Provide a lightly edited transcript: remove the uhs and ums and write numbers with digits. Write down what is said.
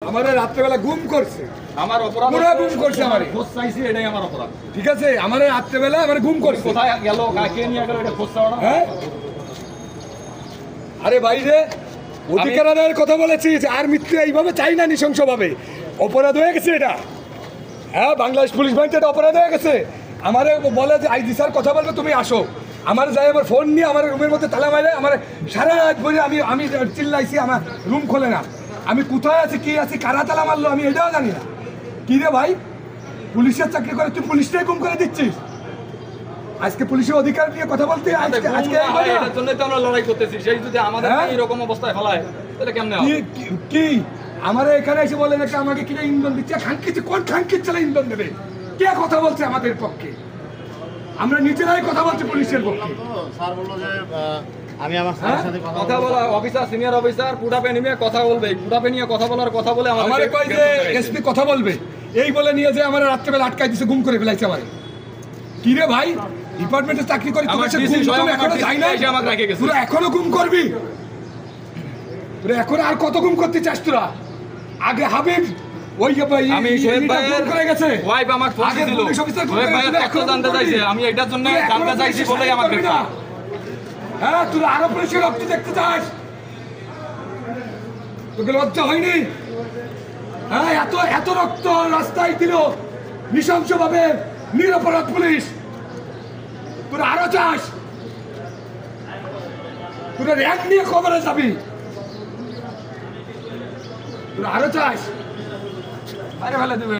আমারে রাত্রেবেলা গুম করছে, আমার অপরাধ পুরো গুম করছে আমারে। খোঁজ চাইছি, এটাই আমার অপরাধ। ঠিক আছে, আমারে রাত্রেবেলা আমারে গুম করছে। কোথায় গেল, কাকে নিয়ে গেল, এটা খোঁজ চাওয়া না? হ্যাঁ, আরে ভাই রে, অধিকার আদায়ের কথা বলেছিস, আর মৃত্যু এইভাবে চাই না, নৃশংসভাবে অপরাধ হয়ে গেছে এটা। হ্যাঁ, বাংলাদেশ পুলিশ বাহিনীতে এটা অপরাধ হয়ে গেছে। আমারে বলে যে আইজি স্যার কথা বলবে, তুমি আসো। আমার যাই আমার ফোন নিয়ে আমার রুমের মধ্যে তালা মারে, আমার সারা রাত বলে আমি আমি চিল্লাইছি, আমার রুম খোলে না। আমি কোথায় আছি, কি আছি, কারা তালা মারলো আমি এটাও জানি না। কি রে ভাই, পুলিশের চাকরি করে তুই পুলিশটাই গুম করে দিচ্ছিস। আজকে পুলিশের অধিকার নিয়ে কথা বলতে আজকে আজকে এটার জন্যই তো আমরা লড়াই করতেছি। সেই যদি আমাদের এইরকম অবস্থায় ফেলায়, তাহলে কেমনে হবে? কি আমারে এখানে এসে বলে নাকি আমাকে কিনা ইন্ধন দিচ্ছে? খানকিচ্ছে, কোন খানকির ছেলে ইন্ধন দেবে? কে কথা বলছে আমাদের পক্ষে? আমরা নিজেরাই কথা বলছি পুলিশের পক্ষে। স্যার বললো যে আমি আমার স্যারের সাথে কথা বলা অফিসার, সিনিয়র অফিসার পুটাপে নিয়ে কথা বলবে, পুটাপে নিয়ে কথা বলার কথা বলে আমারে কই যে এসপি কথা বলবে, এই বলে নিয়ে যে আমার রাত্রেবেলা আটকাই দিছে, গুম করে ফেলাইছে আমারে। কি রে ভাই, ডিপার্টমেন্টে চাকরি করি, তোর কাছে গুম তো এখনো যাই না, তোরা এখনো গুম করবি? তোরা এখন আর কত গুম করতে চাস তোরা? আগে হাবিব ওই আমি শোয়েব ভাইয়ের করে গেছে, ওয়াইফ আমাকে ফোন দিছিল, শোয়েব ভাইয়ের তথ্য জানতে চাইছে, আমি এটার জন্য জানতে চাইছি বলেই আমাকে। হ্যাঁ, তুই আরো পুলিশের রক্ত দেখতে চাস? তোকে লজ্জা হয়নি? হ্যাঁ, এত এত রক্ত রাস্তায় দিল নৃশংসভাবে নিরপরাধ পুলিশ। তোরা আরো চাস? তোরা র্যাঙ্ক নিয়ে খবরে যাবি? তোরা আরো চাস? আরে ভালো দেবে